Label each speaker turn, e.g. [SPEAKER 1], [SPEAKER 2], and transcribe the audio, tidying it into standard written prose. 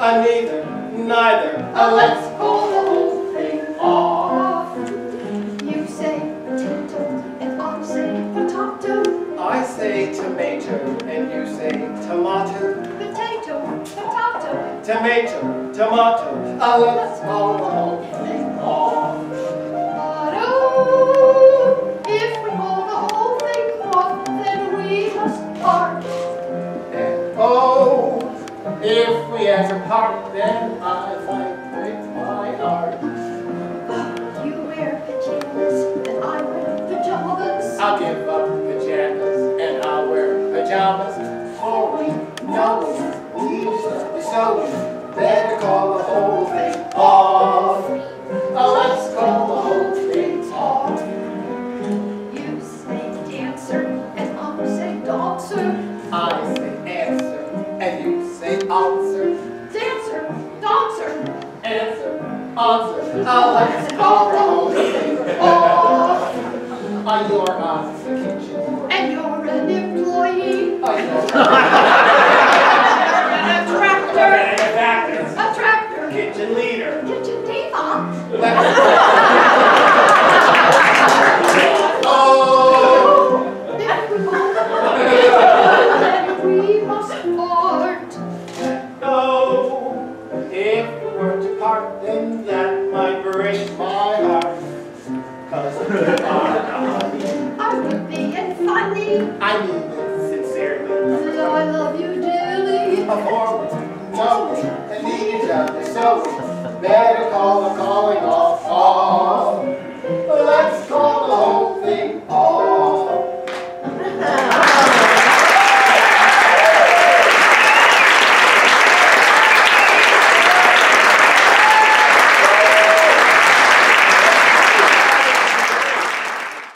[SPEAKER 1] neither, neither.
[SPEAKER 2] Let's call the whole thing off. You say potato, and I say potato.
[SPEAKER 1] I say tomato, and you say tomato.
[SPEAKER 2] Potato, potato.
[SPEAKER 1] Tomato, tomato. Let's call the whole thing off.
[SPEAKER 2] But oh, if we call the whole thing off, then we must part.
[SPEAKER 1] And oh, if we ever part, then I might break my heart.
[SPEAKER 2] You wear pajamas, and I wear pajamas.
[SPEAKER 1] I'll give up pajamas, and I'll wear pajamas. For we know so we better call the whole thing off. Let's call the whole thing off.
[SPEAKER 2] You say dancer, and I say dancer.
[SPEAKER 1] I say answer, and you say answer.
[SPEAKER 2] Dancer, dancer.
[SPEAKER 1] Answer, answer. Let's call the whole thing off. You're the kitchen.
[SPEAKER 2] And you're an employee.
[SPEAKER 1] You're
[SPEAKER 2] A tractor. A tractor.
[SPEAKER 1] Kitchen leader.
[SPEAKER 2] Kitchen diva.
[SPEAKER 1] Oh!
[SPEAKER 2] If we both then we must part.
[SPEAKER 1] No, if we were to part, then that might break my heart. 'Cause we are not.
[SPEAKER 2] I would be funny.
[SPEAKER 1] I mean it sincerely.
[SPEAKER 2] I love you dearly.
[SPEAKER 1] For we know we need each other, so we better call the calling off.